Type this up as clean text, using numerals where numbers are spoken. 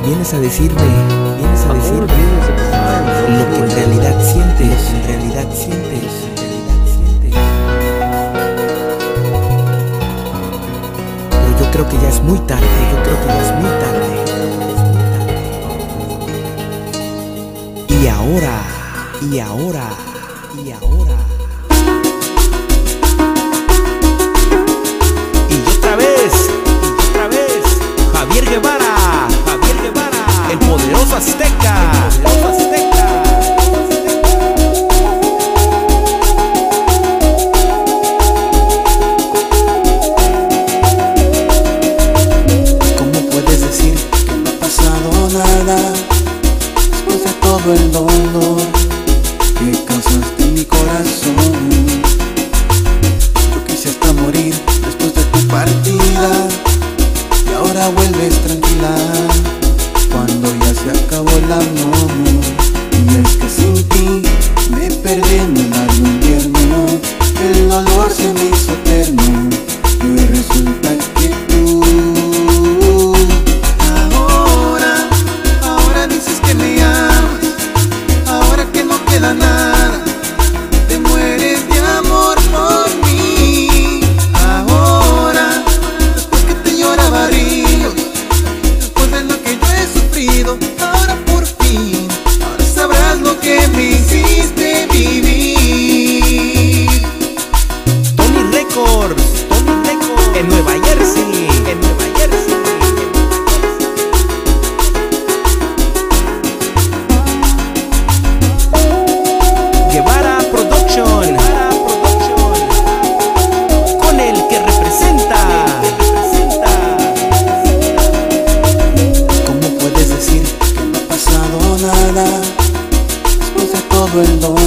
vienes a decirme lo que en realidad sientes, Pero yo creo que ya es muy tarde, Y ahora. Y otra vez, Javier Guevara, el poderoso azteca. ¿Cómo puedes decir que no ha pasado nada después de todo el dolor que causaste en mi corazón? Yo quise hasta morir después de tu partida y ahora vuelves tranquila cuando ya se acabó el amor. Y es que sin ti me perdí en el largo invierno, el dolor se me hizo eterno y hoy resulta que tú ahora dices que me amas, ahora que no queda nada, te mueres de amor por mí. Ahora, después que te lloraba ríos, después de lo que yo he sufrido, ahora por fin, ahora sabrás lo que me hiciste vivir. Tony Records, en Nueva Jersey. Guevara Production, con el que representa. ¿Cómo puedes decir que no ha pasado nada después de todo el dolor